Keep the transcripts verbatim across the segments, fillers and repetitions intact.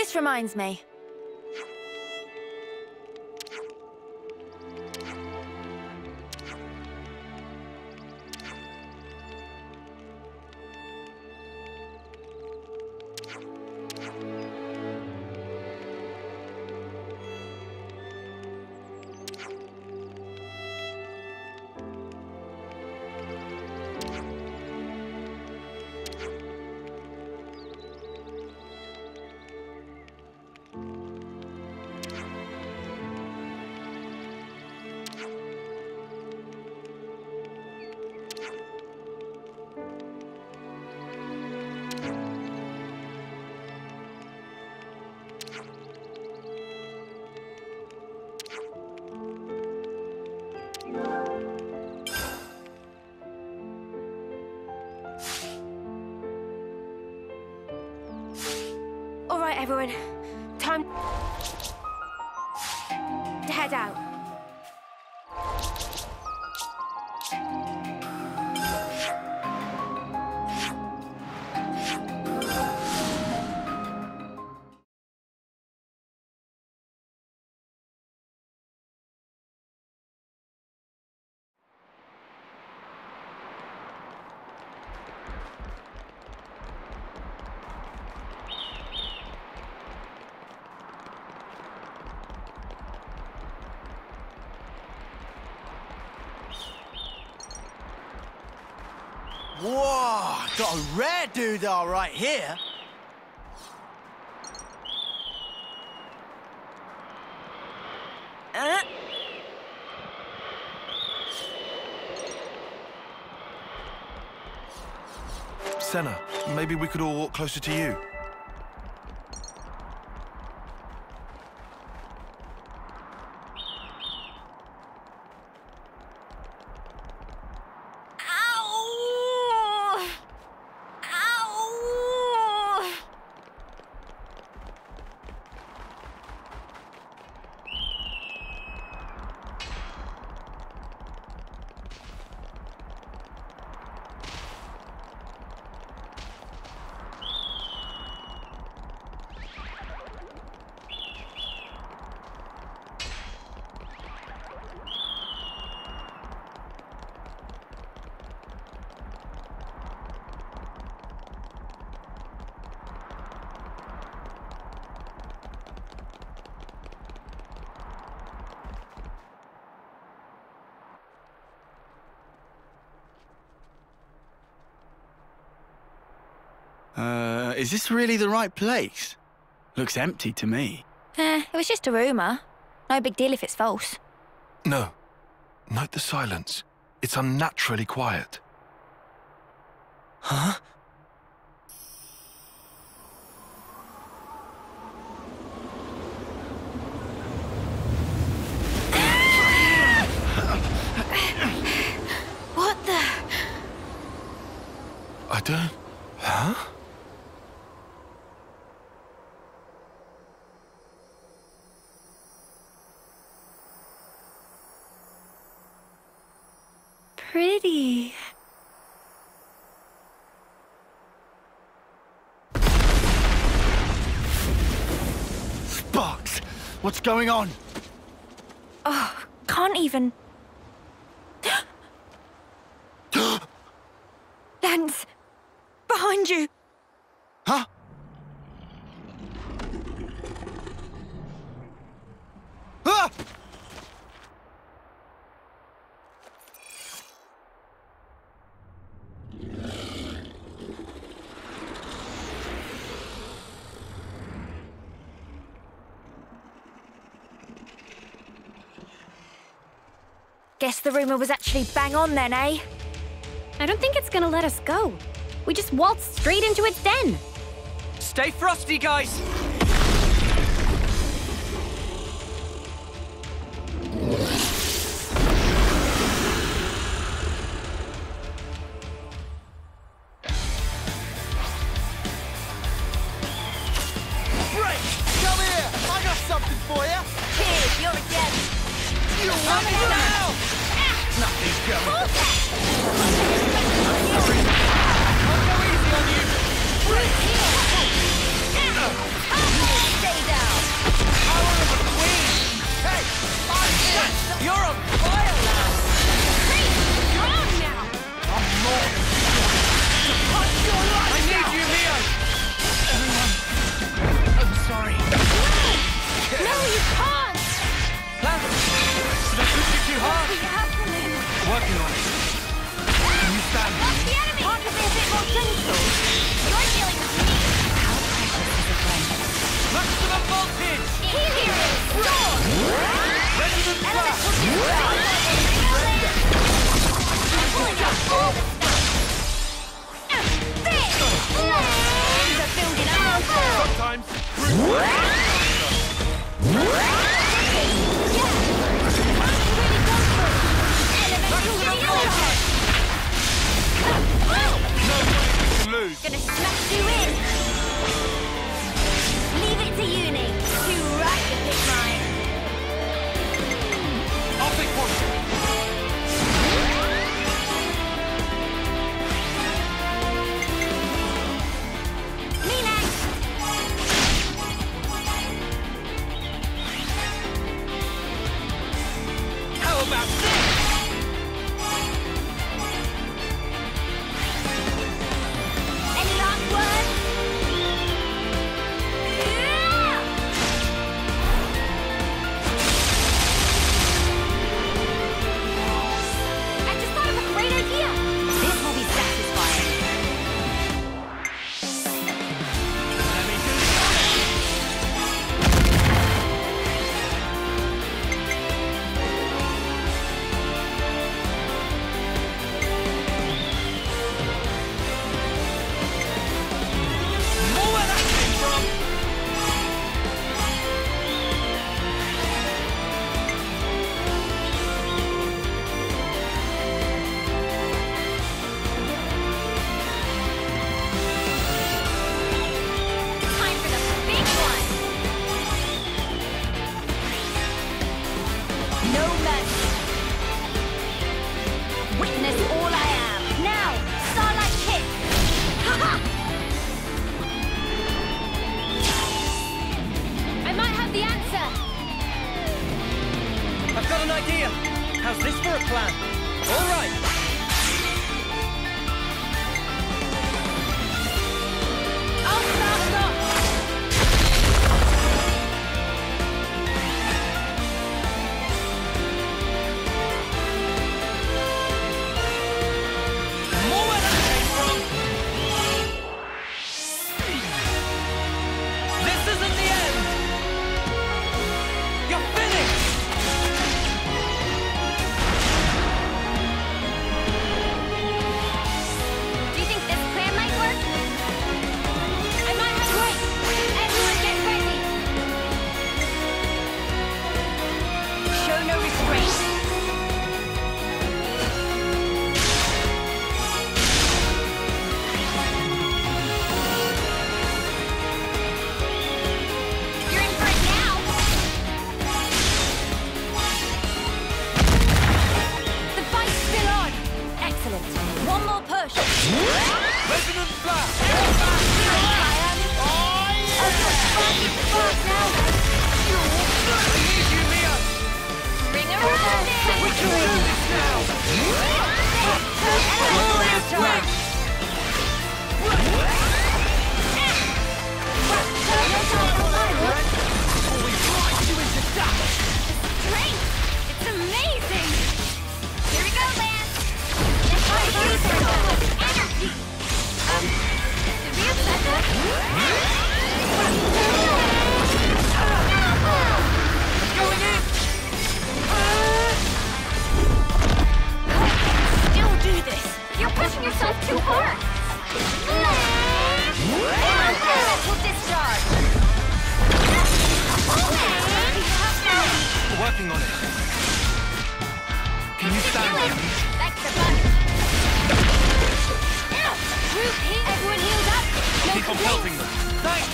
This reminds me. All right, everyone. Time to head out. Whoa! Got a rare doodah right here. Uh. Senna, maybe we could all walk closer to you. Uh, is this really the right place? Looks empty to me. Eh, it was just a rumour. No big deal if it's false. No. Note the silence. It's unnaturally quiet. Huh? What the? I don't... Huh? Pretty. Sparks! What's going on? Oh, can't even. Lance! Behind you! Huh? Ah! Guess the rumour was actually bang on then, eh? I don't think it's gonna let us go. We just waltzed straight into its den. Stay frosty, guys! Break! Come here! I got something for you! Cheers, you're a gem. You want it now! Nothing's going. I'll go easy on you! Ah! power of a queen! Hey! I'm shit! You're on fire, lad! Great! You're on now! I'm more than to punch your life I need you, Mia! Everyone, I'm sorry. No, you can't! Lance, did I push you too hard? We have to move. Working on it. Can you stand? Lost the enemy! Can't you be a bit more gentle? You're dealing with me. How precious is a friend? Maximum voltage! Helios! Storm! Resonant blast! I'm pulling out all the stuff! This! Flames are building up! Sometimes. Lose. Gonna smash you in! Leave it to uni to write the big line. I'll take one. Me next! How about this? Any last words? Yeah! I just thought of a great idea! This will be satisfying. Let me do this. More where that came from. Time for the big one! No mercy! Witness all I am! Now, Starlight Kick! Ha-ha! I might have the answer! I've got an idea. How's this for a plan? All right. I'll start us off! More where that came from. This isn't the end. You're finished. Do you think this plan might work? I might have to wait! Everyone get ready! Show no restraint! You're in for it now! The fight's still on! Excellent. One more push! Resonant blast. I I need you, Mia. Bring around it! We can do this now. Strength! It's amazing! Here we go, Lance! Let's try to use so much energy! Um, did we upset that? Going in. Still do this! You're pushing yourself too hard! Elemental discharge! Working on it. Can you stand? That's the button! Group heal! Everyone healed up! No Keep on complaints. pelting them. Thanks.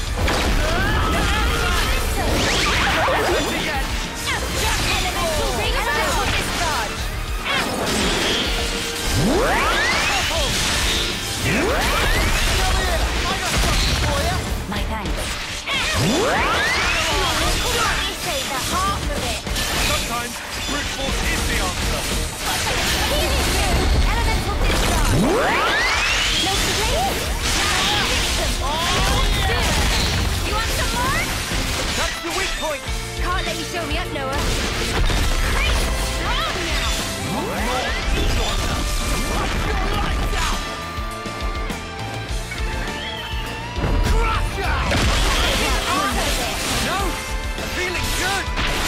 Elemental discharge! My thanks. let me show me up, Noah. Great, strong now. No! I'm feeling good!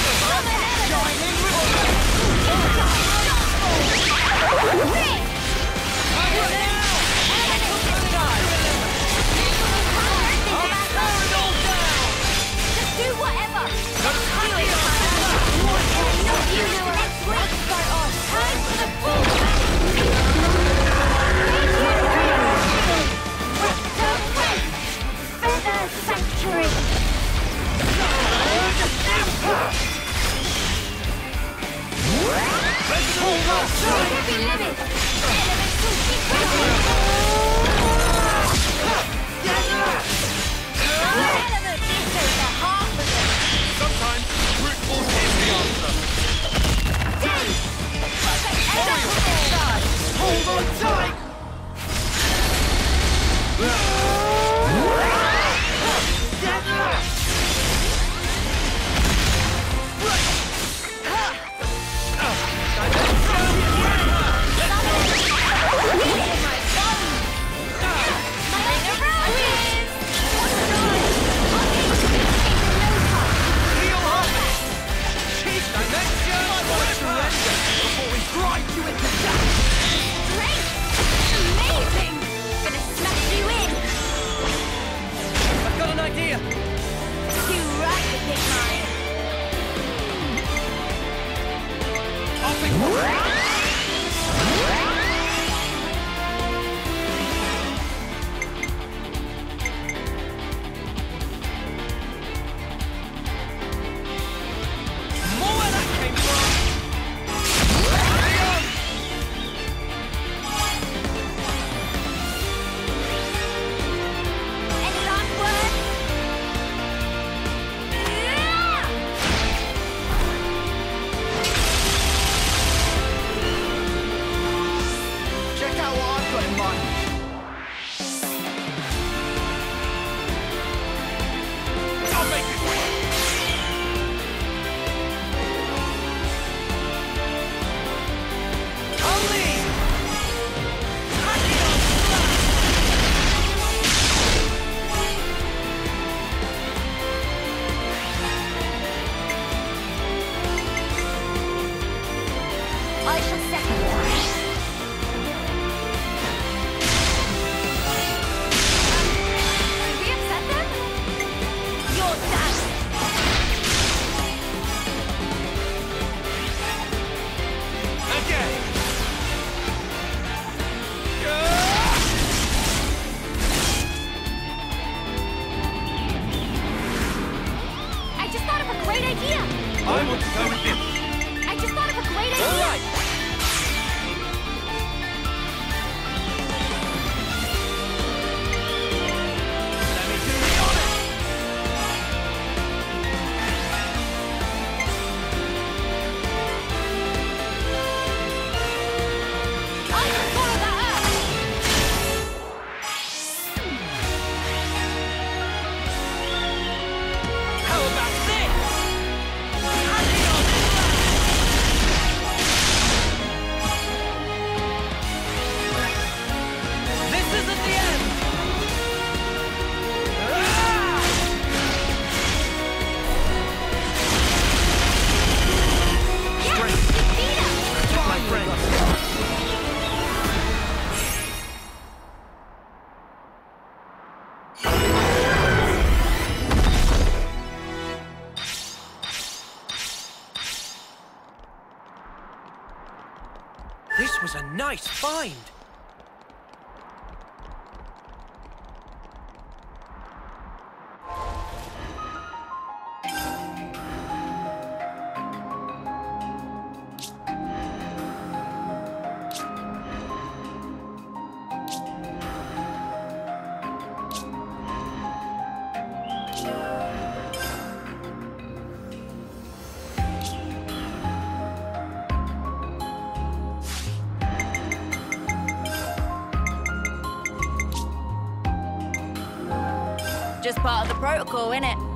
Just do whatever. Do it. You know, let's wait. Start off. Time for the full Feather Sanctuary. Heavy limit. Elemental sequence. Element. This is the half of it. Sometimes brute force is the answer. Ten. Perfect. Hold on tight! Amazing! Gonna smash you in! I've got an idea! You right the big mine! More where that came from! Any last words? Check out what I've got in mind. I'll make it work. Ali! I shall second that. Did we upset them? You're done! Again! I just thought of a great idea! I want to go with him. I just thought of a great idea! All right! Let me do the honors! I can follow that up! How about this? This isn't the end! Ah! Yes! Beat us! My friend. This was a nice find. Just part of the protocol, innit?